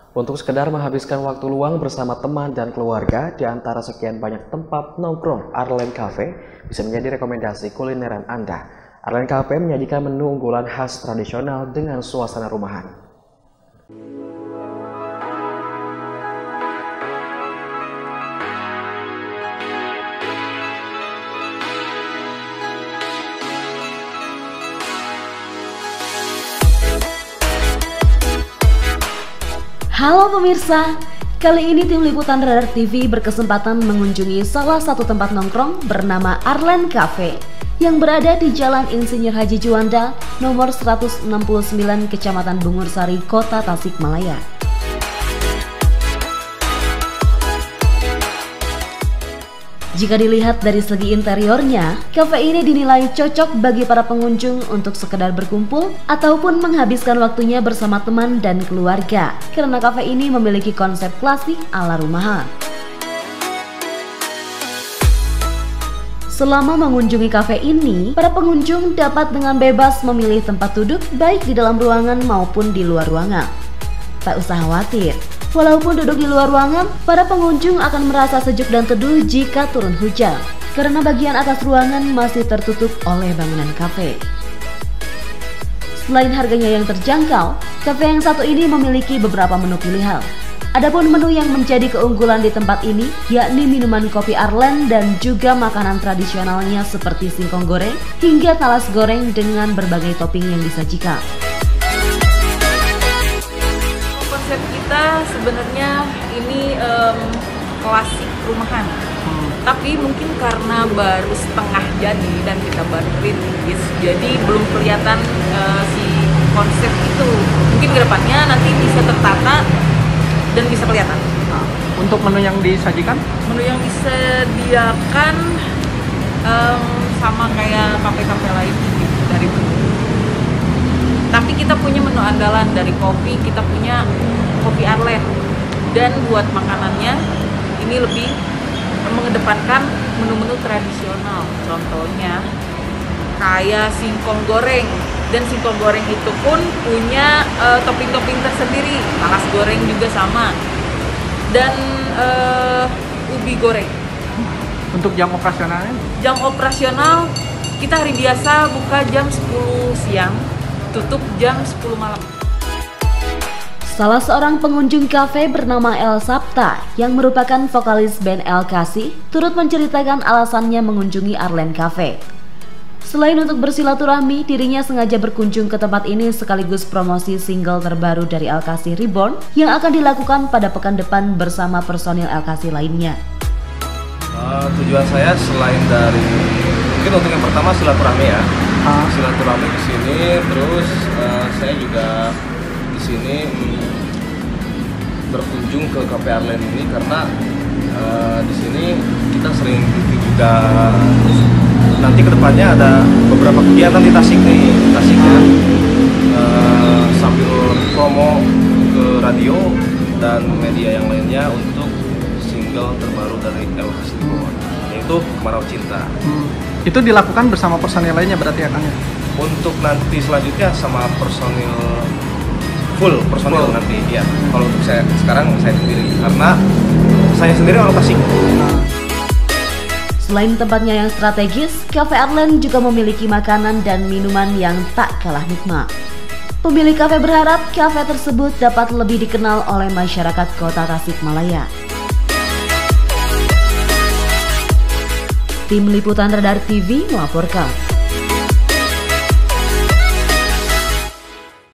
Untuk sekedar menghabiskan waktu luang bersama teman dan keluarga di antara sekian banyak tempat nongkrong, Arlen Cafe bisa menjadi rekomendasi kulineran Anda. Arlen Cafe menyajikan menu unggulan khas tradisional dengan suasana rumahan. Halo pemirsa, kali ini tim liputan Radar TV berkesempatan mengunjungi salah satu tempat nongkrong bernama Arlen Cafe yang berada di Jalan Insinyur Haji Juanda, nomor 169 Kecamatan Bungursari, Kota Tasikmalaya. Jika dilihat dari segi interiornya, kafe ini dinilai cocok bagi para pengunjung untuk sekedar berkumpul ataupun menghabiskan waktunya bersama teman dan keluarga, karena kafe ini memiliki konsep klasik ala rumahan. Selama mengunjungi kafe ini, para pengunjung dapat dengan bebas memilih tempat duduk baik di dalam ruangan maupun di luar ruangan. Tak usah khawatir, walaupun duduk di luar ruangan, para pengunjung akan merasa sejuk dan teduh jika turun hujan, karena bagian atas ruangan masih tertutup oleh bangunan kafe. Selain harganya yang terjangkau, kafe yang satu ini memiliki beberapa menu pilihan. Adapun menu yang menjadi keunggulan di tempat ini yakni minuman kopi Arlen dan juga makanan tradisionalnya seperti singkong goreng hingga talas goreng dengan berbagai topping yang disajikan. Konsep kita sebenarnya ini klasik rumahan, tapi mungkin karena baru setengah jadi dan kita baru rintis, jadi belum kelihatan si konsep itu. Mungkin kedepannya nanti bisa tertata dan bisa kelihatan. Untuk menu yang disajikan? Menu yang disediakan sama kayak kafe-kafe lain gitu, dari menu. Tapi kita punya menu andalan dari kopi, kita punya kopi Arlen. Dan buat makanannya ini lebih mengedepankan menu-menu tradisional. Contohnya kayak singkong goreng. Dan singkong goreng itu pun punya topping-topping tersendiri. Talas goreng juga sama. Dan ubi goreng. Untuk jam operasionalnya? Jam operasional kita hari biasa buka jam 10 siang. Tutup jam 10 malam. Salah seorang pengunjung kafe bernama El Sabta yang merupakan vokalis band El Kasih turut menceritakan alasannya mengunjungi Arlen Cafe. Selain untuk bersilaturahmi, dirinya sengaja berkunjung ke tempat ini sekaligus promosi single terbaru dari El Kasih, Reborn, yang akan dilakukan pada pekan depan bersama personil El Kasih lainnya. Tujuan saya selain dari mungkin untuk yang pertama silaturahmi ya, silaturahmi ke sini, terus saya juga di sini berkunjung ke Cafe Arlen ini karena di sini kita sering juga, terus nanti kedepannya ada beberapa kegiatan di Tasik ya, sambil promo ke radio dan media yang lainnya untuk single terbaru dari El Kasih, yaitu Kemarau Cinta. Itu dilakukan bersama personil lainnya berarti ya Kang? Untuk nanti selanjutnya sama full personil nanti ya. Kalau untuk saya sekarang saya sendiri, karena saya sendiri orang Tasik. Selain tempatnya yang strategis, Cafe Arlen juga memiliki makanan dan minuman yang tak kalah nikmat. Pemilik kafe berharap kafe tersebut dapat lebih dikenal oleh masyarakat Kota Tasikmalaya. Tim Liputan Radar TV melaporkan.